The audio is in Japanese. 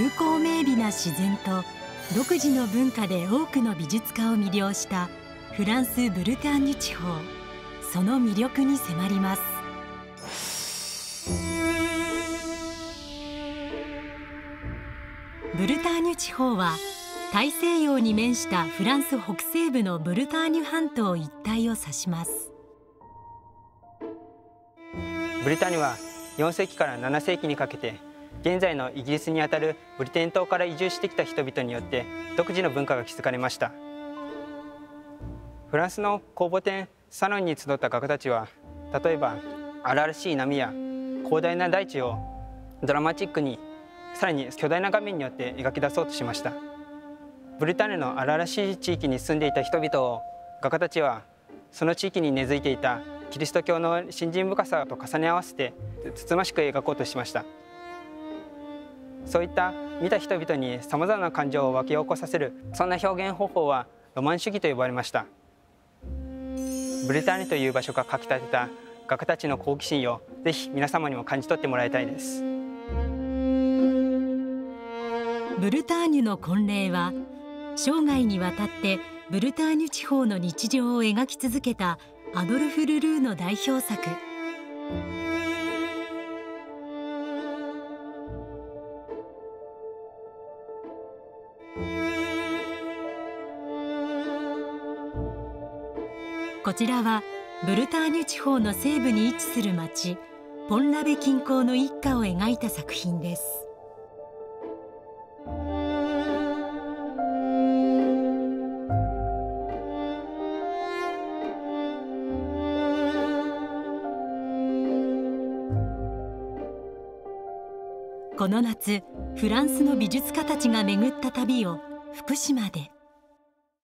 風光明媚な自然と独自の文化で多くの美術家を魅了したフランス・ブルターニュ地方、その魅力に迫ります。ブルターニュ地方は大西洋に面したフランス北西部のブルターニュ半島一帯を指します。 ブリターニュは4世紀から7世紀にかけて現在のイギリスにあたるブリテン島から移住してきた人々によって独自の文化が築かれました。フランスの公募展サロンに集った画家たちは、例えば荒々しい波や広大な大地をドラマチックに、さらに巨大な画面によって描き出そうとしました。ブリターニュの荒々しい地域に住んでいた人々を画家たちはその地域に根付いていたキリスト教の信心深さと重ね合わせてつつましく描こうとしました。そういった見た人々にさまざまな感情を湧き起こさせる、そんな表現方法はロマン主義と呼ばれました。ブリターニュという場所がかきたてた画家たちの好奇心をぜひ皆様にも感じ取ってもらいたいです。 ブルターニュの婚礼は生涯にわたってブルターニュ地方の日常を描き続けたアドルフ・ルルーの代表作。こちらはブルターニュ地方の西部に位置する町ポンラベ近郊の一家を描いた作品です。この夏、フランスの美術家たちが巡った旅を福島で。